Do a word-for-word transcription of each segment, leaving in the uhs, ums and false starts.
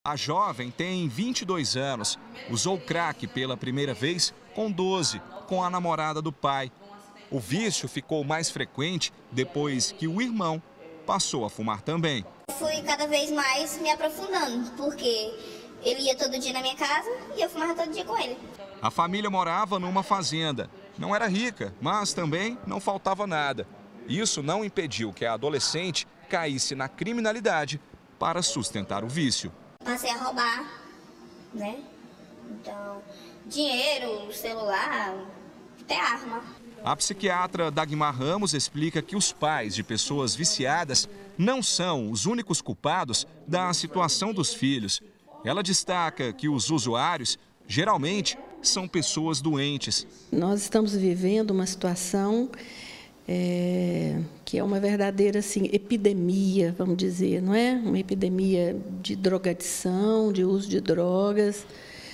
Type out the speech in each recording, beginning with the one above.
A jovem tem vinte e dois anos, usou crack pela primeira vez com doze, com a namorada do pai. O vício ficou mais frequente depois que o irmão passou a fumar também. Fui cada vez mais me aprofundando, porque ele ia todo dia na minha casa e eu fumava todo dia com ele. A família morava numa fazenda. Não era rica, mas também não faltava nada. Isso não impediu que a adolescente caísse na criminalidade para sustentar o vício. Passei a roubar, né? Então, dinheiro, celular, até arma. A psiquiatra Dagmar Ramos explica que os pais de pessoas viciadas não são os únicos culpados da situação dos filhos. Ela destaca que os usuários, geralmente, são pessoas doentes. Nós estamos vivendo uma situação é, que é uma verdadeira assim, epidemia, vamos dizer, não é? Uma epidemia de drogadição, de uso de drogas,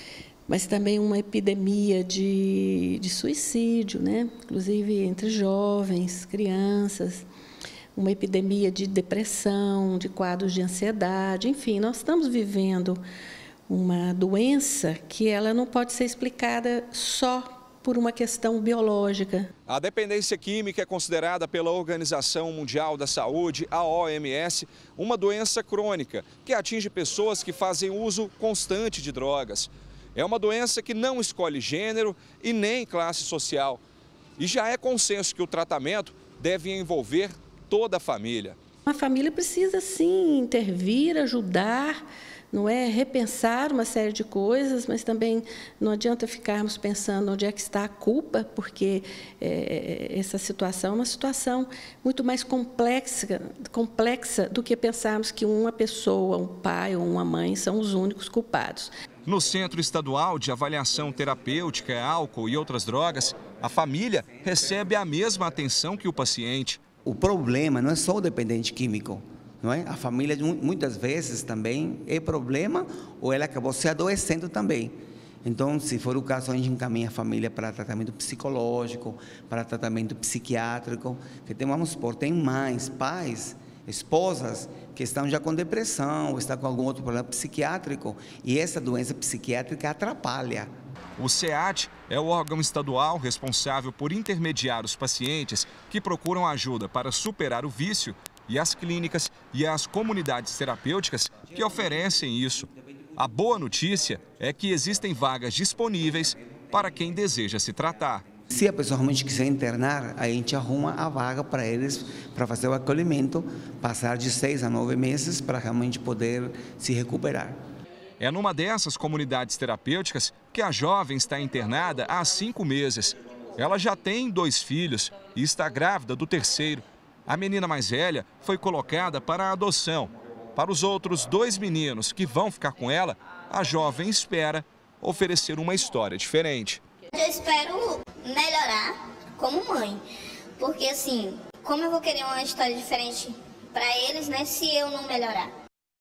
mas também uma epidemia de, de suicídio, né? Inclusive entre jovens, crianças, uma epidemia de depressão, de quadros de ansiedade, enfim, nós estamos vivendo uma doença que ela não pode ser explicada só por uma questão biológica. A dependência química é considerada pela Organização Mundial da Saúde, a O M S, uma doença crônica que atinge pessoas que fazem uso constante de drogas. É uma doença que não escolhe gênero e nem classe social. E já é consenso que o tratamento deve envolver toda a família. A família precisa, sim, intervir, ajudar, não é repensar uma série de coisas, mas também não adianta ficarmos pensando onde é que está a culpa, porque é, essa situação é uma situação muito mais complexa, complexa do que pensarmos que uma pessoa, um pai ou uma mãe são os únicos culpados. No Centro Estadual de Avaliação Terapêutica, Álcool e Outras Drogas, a família recebe a mesma atenção que o paciente. O problema não é só o dependente químico, não é? A família muitas vezes também é problema ou ela acabou se adoecendo também. Então, se for o caso, a gente encaminha a família para tratamento psicológico, para tratamento psiquiátrico, que tem, vamos supor, tem mães, pais, esposas que estão já com depressão, ou estão com algum outro problema psiquiátrico, e essa doença psiquiátrica atrapalha. O SEAD é o órgão estadual responsável por intermediar os pacientes que procuram ajuda para superar o vício e as clínicas e as comunidades terapêuticas que oferecem isso. A boa notícia é que existem vagas disponíveis para quem deseja se tratar. Se a pessoa realmente quiser internar, a gente arruma a vaga para eles, para fazer o acolhimento, passar de seis a nove meses para realmente poder se recuperar. É numa dessas comunidades terapêuticas que a jovem está internada há cinco meses. Ela já tem dois filhos e está grávida do terceiro. A menina mais velha foi colocada para a adoção. Para os outros dois meninos que vão ficar com ela, a jovem espera oferecer uma história diferente. Eu espero melhorar como mãe, porque assim, como eu vou querer uma história diferente para eles, né, se eu não melhorar?